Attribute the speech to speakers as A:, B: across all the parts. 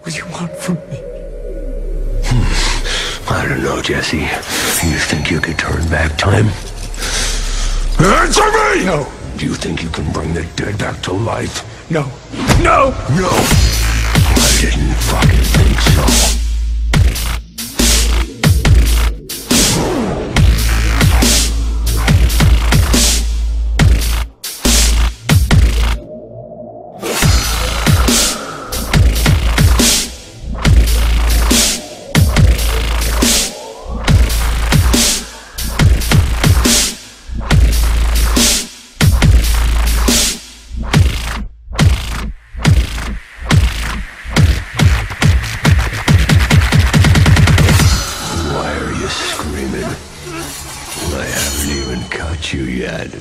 A: What do you want from me?
B: I don't know, Jesse. You think you could turn back time? Answer me!
A: No.
B: Do you think you can bring the dead back to life?
A: No. No!
B: No! I didn't fucking think so. I haven't even caught you yet.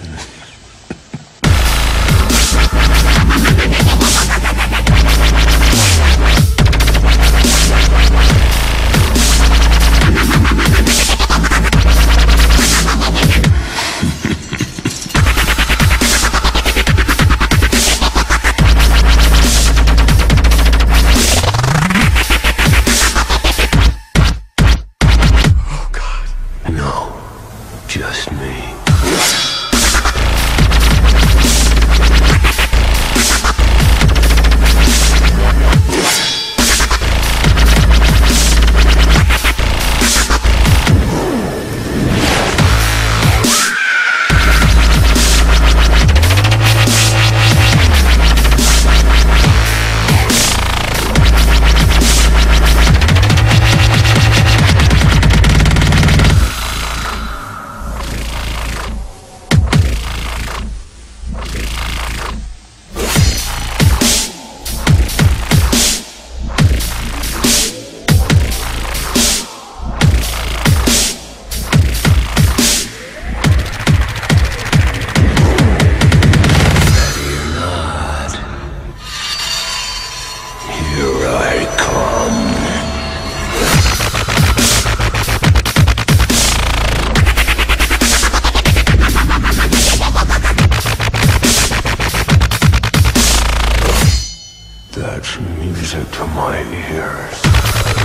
B: Just me. That's music to my ears.